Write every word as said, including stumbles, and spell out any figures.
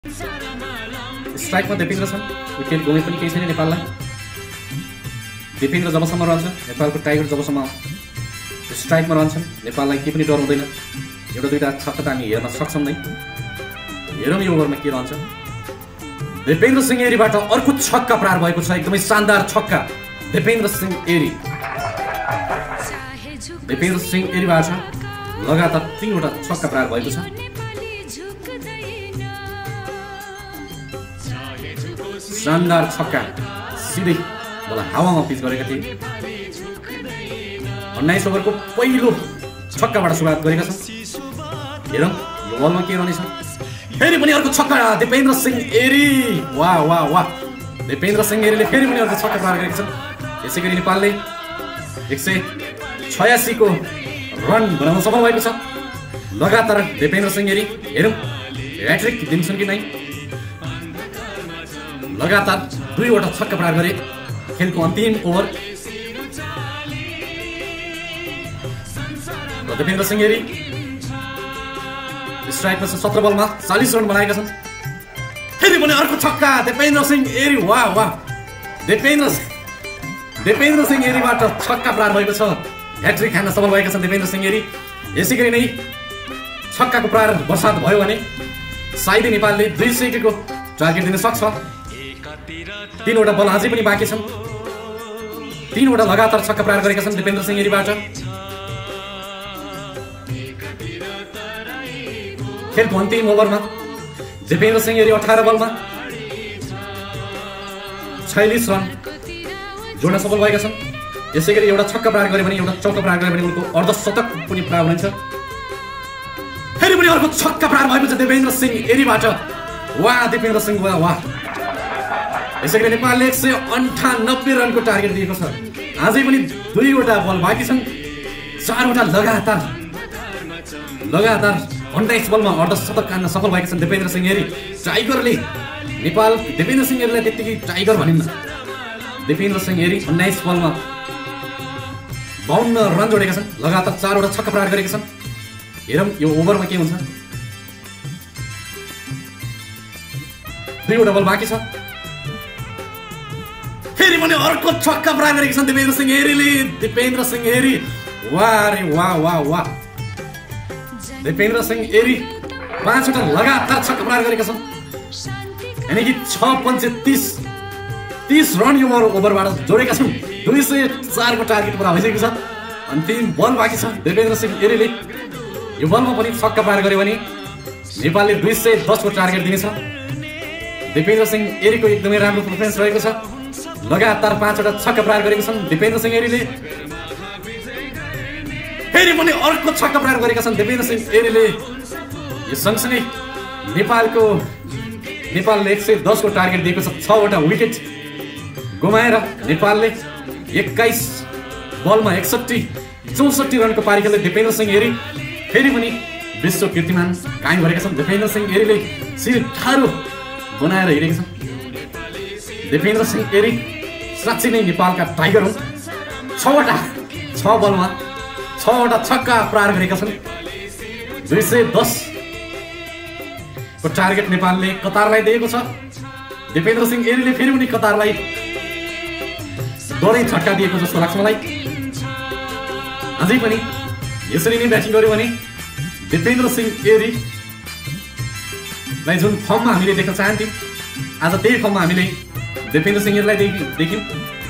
स्ट्राइकमा दिपेन्द्र छन्, विकेट गए पनि केही छैन नेपाललाई। दिपेन्द्र जबसम्म रहन्छ, नेपालको टाइगर जबसम्म स्ट्राइकमा रहन्छन्, नेपाललाई केही पनि डर हुँदैन। एउटा दुईटा छक्का त हामी हेर्न सक्छौँ नै। हेरौँ यो ओभरमा के रहन्छ। दिपेन्द्र सिंह एरीबाट अर्को छक्का प्रहार भएको छ, एकदमै शानदार छक्का दिपेन्द्र सिंह एरी। दिपेन्द्र सिंह एरीबाट लगातार तीनवटा छक्का प्रहार भएको छ। शानदार छक्का सिधै मलाई हावामा पिच गरेका थिए। उन्नाइस ओभरको पहिलो छक्काबाट सुरुवात गरेका छन्। हेरौँ यो बलमा के रहनेछ। फेरि पनि अर्को छक्का दिपेन्द्र सिंह एरी। वाह वाह वाह, दिपेन्द्र सिंह एरीले फेरि पनि अर्को छक्का प्रहार गरेका छन्। यसै गरी नेपालले एक सय छयासीको रन बनाउन सफल भएको छ। लगातार दिपेन्द्र सिंह एरी हेरौँ ह्याट्रिक दिन्छन् कि नै। लगातार दुईवटा छक्का प्रहार गरे खेलको अन्तिम ओभर। दिपेन्द्र सिंह एरी स्ट्राइकमा सत्र बलमा चालीस रन बनाएका छन्। फेरि पनि अर्को छक्का दिपेन्द्र सिंह एरी। वाह वाह, दिपेन्द्र दिपेन्द्र सिंह एरीबाट छक्का प्रहार भएको छ। ह्याट्रिक खान सफल भएका छन् दिपेन्द्र सिंह एरी। यसै गरी नै छक्काको प्रहार बर्सात भयो भने सायदै नेपालले दुई सयको टार्गेट दिन सक्छ। तीनवटा बल अझै पनि बाँकी छन्। तीनवटा लगातार छक्का प्रहार गरेका छन् दिपेन्द्र सिंह एरीबाट। खेलको अन्तिम ओभरमा दिपेन्द्र सिंह एरी अठार बलमा छयालिस रन जोड्न सफल भएका छन्। यसै गरी एउटा छक्का प्रहार गरे भने एउटा चौका प्रहार गरे भने उनको अर्धशतक पनि प्राप्त हुनेछ। फेरि पनि अर्को छक्का प्रहार भएको छ दिपेन्द्र सिंह एरीबाट। वाह दिपेन्द्र सिंह, वाह वाह। यसै गरी नेपालले एक सय अन्ठानब्बे रनको टार्गेट दिएको छ। अझै पनि दुईवटा बल बाँकी छन्। चारवटा लगातार लगातार उन्नाइस बलमा अर्धशतक हान्न सफल भएका छन् दिपेन्द्र सिंह एरी। टाइगरले नेपाल दिपेन्द्र सिंह एरीलाई त्यत्तिकै टाइगर भनिन्न। दिपेन्द्र सिंह एरी उन्नाइस बलमा बाउन्न रन जोडेका छन्। लगातार चारवटा छक्का प्रहार गरेका छन्। हेरौँ यो ओभरमा के हुन्छ। दुईवटा बल बाँकी छ। फेरि पनि अर्को छक्का प्रहार गरेका छन् दिपेन्द्र सिंह एरीले। दिपेन्द्र सिंह एरी, वाह रे वाह वाह वाह। दिपेन्द्र सिंह एरी पाँचवटा लगातार छक्का प्रहार गरेका छन्। यानि कि छ पञ्चे तिस तिस रन यो ओभरबाट जोडेका छन्। दुई सय चारको टार्गेट पुरा भइसकेको छ। अन्तिम बल बाँकी छ। दिपेन्द्र सिंह एरीले यो बलमा पनि छक्का प्रहार गर्यो भने नेपालले दुई सय दसको टार्गेट दिनेछ। दिपेन्द्र सिंह एरीको एकदमै राम्रो पर्फर्मेन्स रहेको छ। लगातार पाँचवटा छक्का प्रहार गरेका छन् दिपेन्द्र सिंह एरीले। फेरि पनि अर्को छक्का प्रहार गरेका छन् दिपेन्द्र सिंह एरीले। यो सँगसँगै नेपालको नेपालले एक सय दसको टार्गेट दिएको छ। छवटा विकेट गुमाएर नेपालले एक्काइस बलमा एकसट्ठी चौसठी रनको पारी खेल्दै दिपेन्द्र सिंह एरी फेरि पनि विश्व कीर्तिमान कायम गरेका छन्। दिपेन्द्र सिंह एरीले सिर ठाडो बनाएर हिँडेका छन्। दिपेन्द्र सिंह एरी साँच्चै नै नेपालका टाइगर हुन्। छवटा छ बलमा छवटा छक्का प्रहार गरेका छन्। दुई सय दस को टार्गेट नेपालले कतारलाई दिएको छ। दिपेन्द्र सिंह एरीले फेरि पनि कतारलाई बढी छक्का दिएको जस्तो लाग्छ मलाई। अझै पनि यसरी नै ब्याटिङ गर्यो भने दिपेन्द्र सिंह एरीलाई जुन फर्ममा हामीले देख्न चाहन्थ्यौँ आज त्यही फर्ममा हामीले दिपेन्द्र सिंह एरीलाई देख्यौँ।